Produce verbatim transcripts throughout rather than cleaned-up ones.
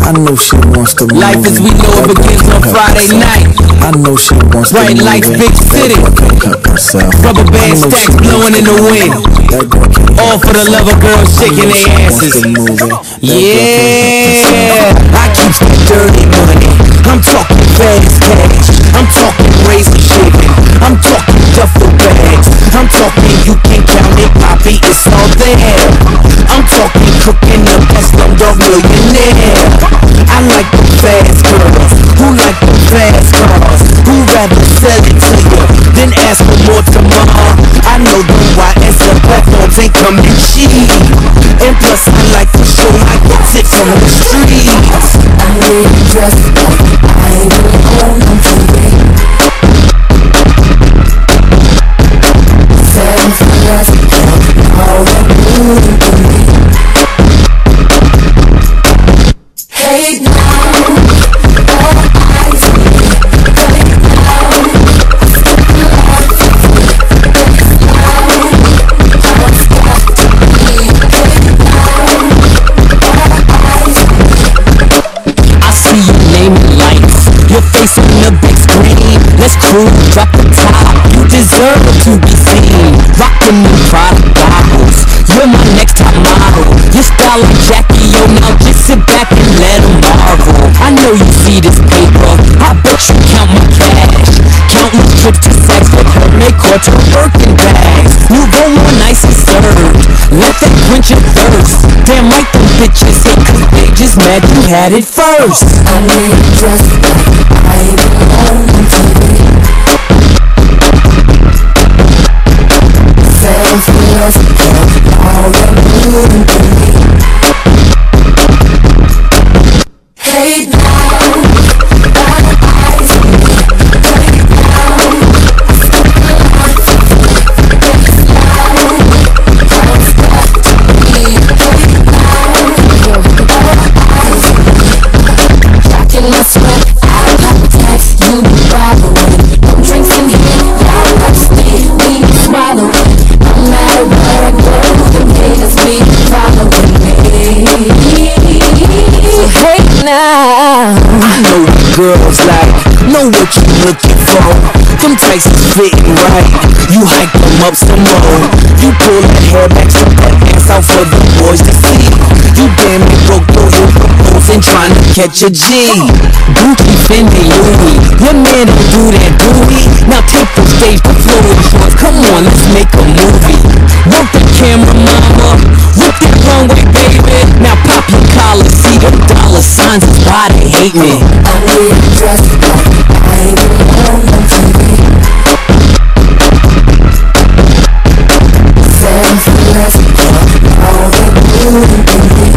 I know she wants to move. Life as we know it begins on Friday night. I know she wants to Bright move. lights, big city. Rubber band stacks blowing in the wind. All for the love of girls shaking their asses. Yeah, I keep that dirty money. I'm talking fast cash. I'm talking razor shaving. I'm talking duffel bags. I'm talking you can count it, Poppy, it's all there. I'm talking cooking the best Slumdog Millionaire. I like the fast girls who like the fast cars, who rather sell it to you than ask for more tomorrow. I know the Y S L platforms ain't coming cheap, and plus I like to show my tits on the streets. I'm really dressed up, I ain't alone on T V. Seven for us, all that moving to me. Hey now, all eyes on me. Hey now, I stick the lights on me. Hey now, I was got to be. Hey now, all eyes on me. I see your name in lights, your face on the big screen. Let's cruise, drop the top, you deserve to be seen. Rockin' them product goggles, you're my next top model. Your style like Jackie, yo, now just sit back and let them marvel. I know you see this paper, I bet you count my cash. Countless trips to sex with her, make her to Birkin bags. You go more nice and served, let that quench your thirst. Damn right them bitches hate cause they just mad you had it first. I'm really dressed up, I ain't alone on T V. Seven for us, all that moving to me. Hey now, all eyes on me. Hey now, I stick the lights on me. Hey now, I was got to be. Hey now, all eyes on me. Jacking my sweat, I pop tags, you be following. No drinks in here, y'all upstate, we be swallowing. No matter where I go, them haters be following me. So hey now, I know what girls like, know what you looking for. Them tights is fitting right, you hike them up some more. You pull that hair back, strip that ass out for the boys to see. You damn it broke through your proposing, trying to catch a G. Gucci, Fendi, Louis, your man don't do that, do we? Now take the stage, the floor is yours, come on, let's make a movie. Work the camera, mama, whip that runway, baby. Now pop your collar, see them dollar signs is why they hate me. I'm really dressed up, I ain't alone on T V. Seven for us, all that moving to me.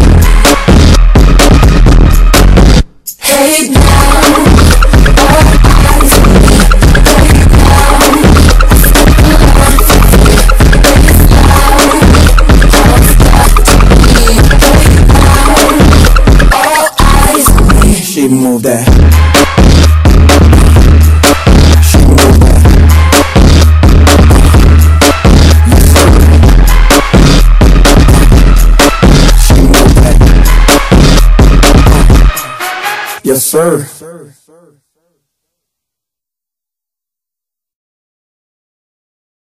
Hey now, all eyes on me. Hey now, I stick the lights on me. Hey now, I was got to be. Hey now, all eyes on me. She moved that. She moved that. She moved that. Yes, sir.